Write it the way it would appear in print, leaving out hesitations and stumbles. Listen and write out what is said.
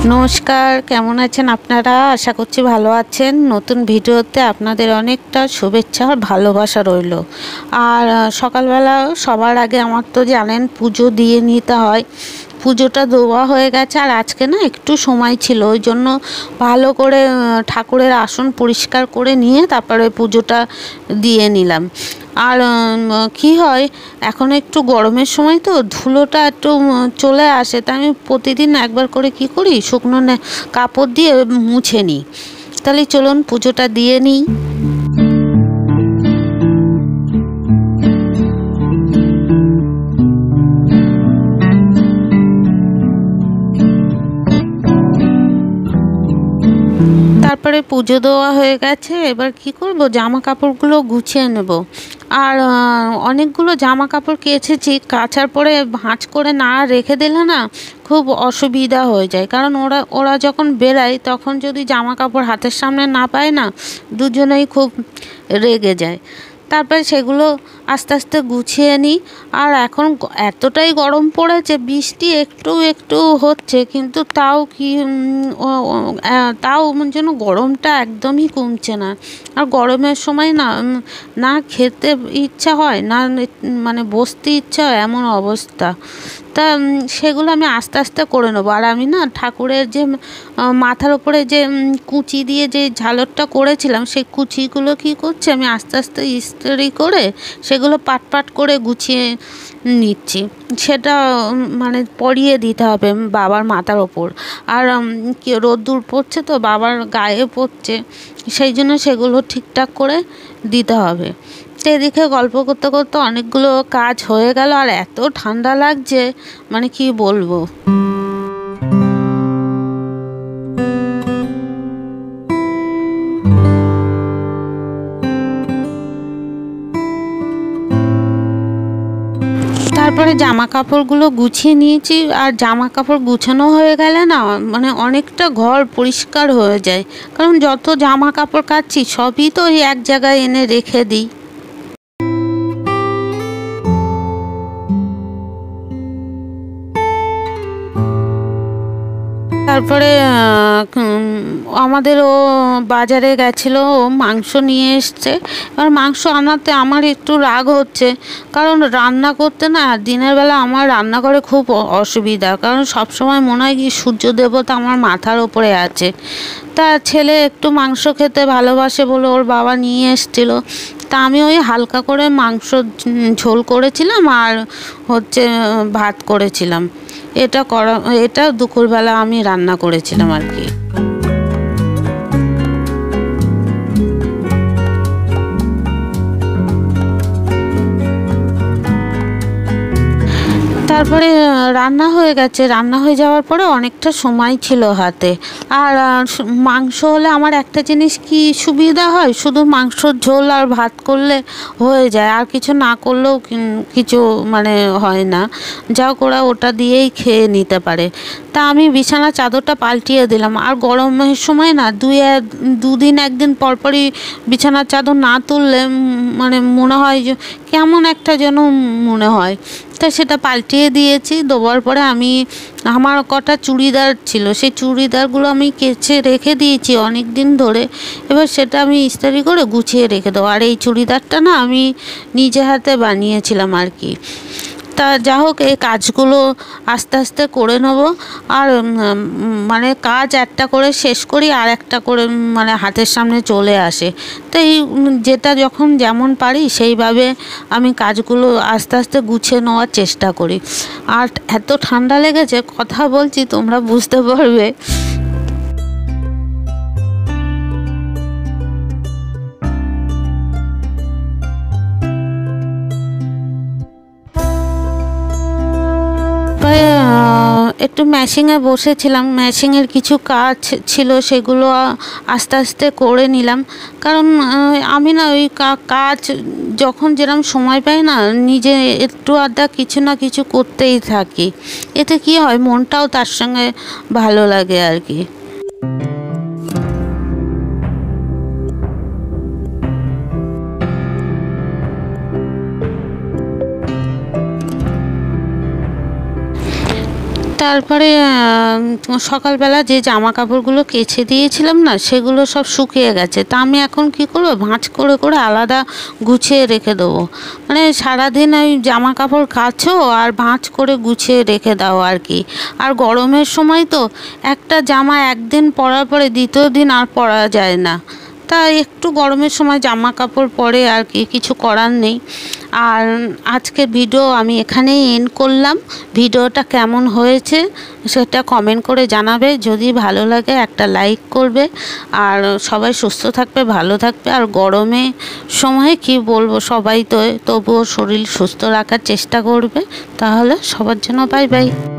নমস্কার, কেমন আছেন আপনারা? আশা করছি ভালো আছেন। নতুন ভিডিওতে আপনাদের অনেকটা শুভেচ্ছা আর ভালোবাসা রইল। আর সকালবেলা সবার আগে আমার তো জানেন পুজো দিয়ে নিতে হয়। পুজোটা দেওয়া হয়ে গেছে, আর আজকে না একটু সময় ছিল, ওই জন্য ভালো করে ঠাকুরের আসন পরিষ্কার করে নিয়ে তারপরে পুজোটা দিয়ে নিলাম। আর কি হয়, এখন একটু গরমের সময় তো ধুলোটা একটু চলে আসে, তাই আমি প্রতিদিন একবার করে কি করি, শুকনো কাপড় দিয়ে মুছে নিই। তাহলে চলুন পুজোটা দিয়ে নিই। তারপরে পুজো দেওয়া হয়ে গেছে, এবার কি করব, জামা কাপড়গুলো গুছিয়ে নেব। আর অনেকগুলো জামা কাপড় কেচেছি, কাচার পরে ভাঁজ করে না রেখে দিলে না খুব অসুবিধা হয়ে যায়। কারণ ওরা যখন বেরায় তখন যদি জামা কাপড় হাতের সামনে না পায় না, দুজনেই খুব রেগে যায়। তারপরে সেগুলো আস্তে আস্তে গুছিয়ে নিই। আর এখন এতটাই গরম পড়েছে, বৃষ্টি একটু একটু হচ্ছে, কিন্তু তাও যেন গরমটা একদমই কমছে না। আর গরমের সময় না খেতে ইচ্ছা হয়, না মানে বসতে ইচ্ছা হয়, এমন অবস্থা। তা সেগুলো আমি আস্তে আস্তে করে নেবো। আর আমি না ঠাকুরের যে মাথার ওপরে যে কুচি দিয়ে যে ঝালরটা করেছিলাম, সেই কুচিগুলো কি করছি, আমি আস্তে আস্তে ইস্ত্রি করে সেগুলো পাট পাট করে গুছিয়ে নিচ্ছি। সেটা মানে পরিয়ে দিতে হবে বাবার মাথার ওপর। আর কি রোদ্দুর পড়ছে তো, বাবার গায়ে পড়ছে, সেই জন্য সেগুলো ঠিকঠাক করে দিতে হবে। তো এদিকে গল্প করতে করতে অনেকগুলো কাজ হয়ে গেল। আর এত ঠান্ডা লাগছে, মানে কি বলবো। তারপরে জামা কাপড়গুলো গুছিয়ে নিয়েছি। আর জামা কাপড় গুছানো হয়ে গেলে না মানে অনেকটা ঘর পরিষ্কার হয়ে যায়। কারণ যত জামা কাপড় কাচ্ছি সবই তো ওই এক জায়গায় এনে রেখে দিই। তারপরে আমাদেরও বাজারে গেছিলো, মাংস নিয়ে এসছে। এবার মাংস আনাতে আমার একটু রাগ হচ্ছে, কারণ রান্না করতে না দিনের বেলা আমার রান্নাঘরে খুব অসুবিধা। কারণ সবসময় মনে হয় কি সূর্য দেবতা আমার মাথার ওপরে আছে। তা ছেলে একটু মাংস খেতে ভালোবাসে বলে ওর বাবা নিয়ে এসেছিলো। তা আমি ওই হালকা করে মাংস ঝোল করেছিলাম, আর ভাত করেছিলাম। এটা দুপুরবেলা আমি রান্না করেছিলাম আর কি। তারপরে রান্না হয়ে গেছে। রান্না হয়ে যাওয়ার পরে অনেকটা সময় ছিল হাতে। আর মাংস হলে আমার একটা জিনিস কি সুবিধা হয়, শুধু মাংসর ঝোল আর ভাত করলে হয়ে যায়, আর কিছু না করলেও কিছু মানে হয় না। যা ওরা ওটা দিয়েই খেয়ে নিতে পারে। তা আমি বিছানা চাদরটা পাল্টিয়ে দিলাম। আর গরমের সময় না দুদিন একদিন পরপরই বিছানার চাদর না তুললে মানে মনে হয় যে কেমন একটা যেন মনে হয়। তা সেটা পাল্টিয়ে দিয়েছি। দেওয়ার পরে আমার কটা চুড়িদার ছিল, সেই চুড়িদারগুলো আমি কেচে রেখে দিয়েছি অনেক দিন ধরে। এবার সেটা আমি ইস্ত্রি করে গুছিয়ে রেখে দেবো। আর এই চুড়িদারটা না আমি নিজে হাতে বানিয়েছিলাম আর কি। তা যা হোক, এই কাজগুলো আস্তে আস্তে করে নেব। আর মানে কাজ একটা করে শেষ করি, আর একটা করে মানে হাতের সামনে চলে আসে। তো এই যেটা যখন যেমন পারি সেইভাবে আমি কাজগুলো আস্তে আস্তে গুছিয়ে নেওয়ার চেষ্টা করি। আর এত ঠান্ডা লেগেছে, কথা বলছি তোমরা বুঝতে পারবে। একটু মেশিনে বসেছিলাম, মেশিনের কিছু কাজ ছিল, সেগুলো আস্তে আস্তে করে নিলাম। কারণ আমি না ওই কাজ যখন যেরকম সময় পাই না, নিজে একটু আধটা কিছু না কিছু করতেই থাকি। এতে কি হয়, মনটাও তার সঙ্গে ভালো লাগে আর কি। তা তারপরে সকালবেলা যে জামা কাপড়গুলো কেচে দিয়েছিলাম না, সেগুলো সব শুকিয়ে গেছে। তা আমি এখন কি করবো, ভাঁজ করে করে আলাদা গুছিয়ে রেখে দেবো। মানে সারাদিন ওই জামা কাপড় কাচো আর ভাঁজ করে গুছিয়ে রেখে দাও আর কি। আর গরমের সময় তো একটা জামা একদিন পরার পরে দ্বিতীয় দিন আর পরা যায় না। তা একটু গরমের সময় জামা কাপড় পরে আর কি, কিছু করার নেই। আর আজকের ভিডিও আমি এখানেই এন্ড করলাম। ভিডিওটা কেমন হয়েছে সেটা কমেন্ট করে জানাবে। যদি ভালো লাগে একটা লাইক করবে। আর সবাই সুস্থ থাকবে, ভালো থাকবে। আর গরমে সময়ে কি বলবো, সবাই তো তবুও শরীর সুস্থ রাখার চেষ্টা করবে। তাহলে সবার জন্য বাই বাই।